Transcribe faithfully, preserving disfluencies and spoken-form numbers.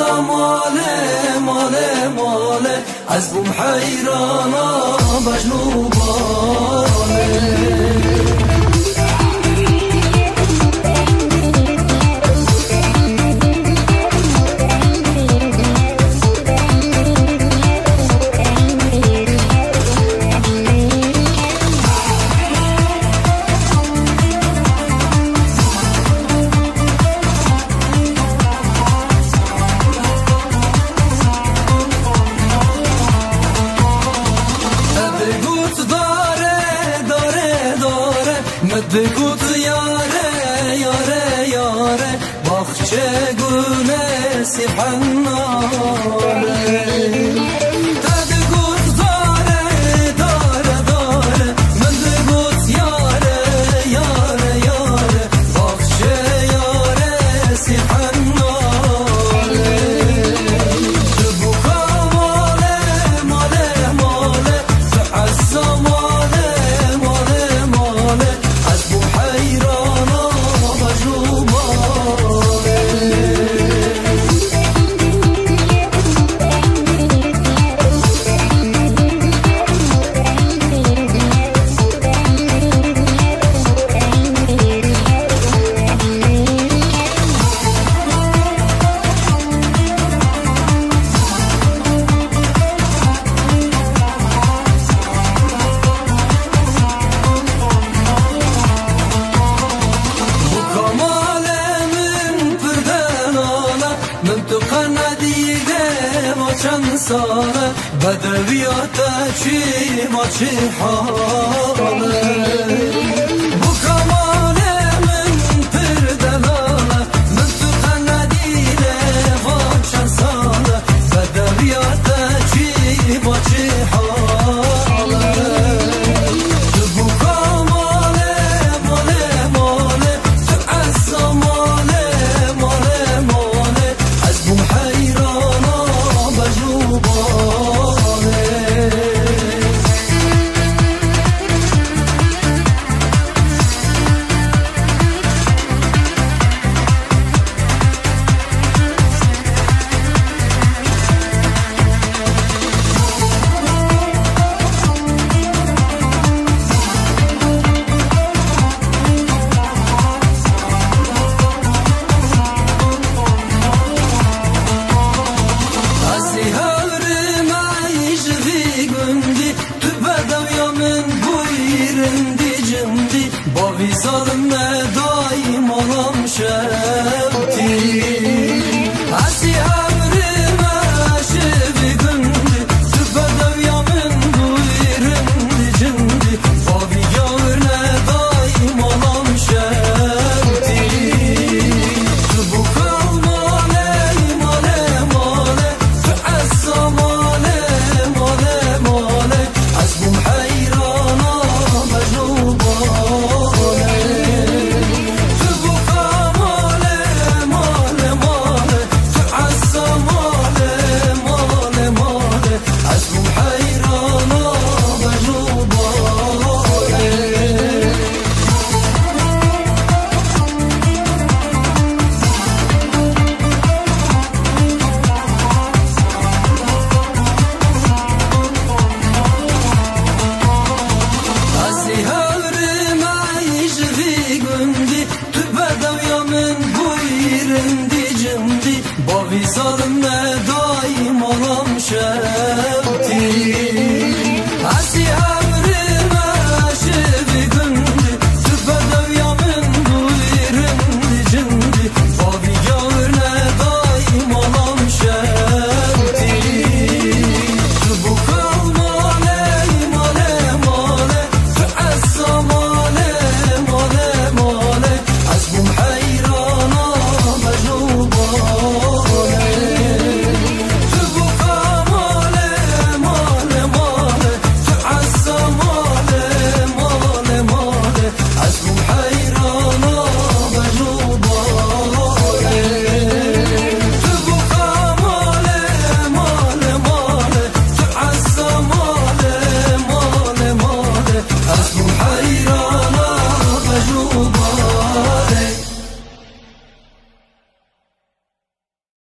ماله ماله ماله از بوم حیرانا بجنوبانه بگو تو یاره یاره یاره باخچه گونه سیحناره چند ساله بدویات چی ما چی حاله بو کماله من پر دلاله من تو قندیله و چند ساله بدویات چی ما چی حاله تو بو کماله ماله ماله تو عصا ماله ماله ماله از بوم حیرانا Vizalım daim olam şevti Asi ömrüme şevi gündü Tübedev yamin buyurumdi cindi Babi gavurne daim olam şevti Bu kalmale male male Tu assa male male male Az bum hayrana mecnuba Vizalım daim olam şevti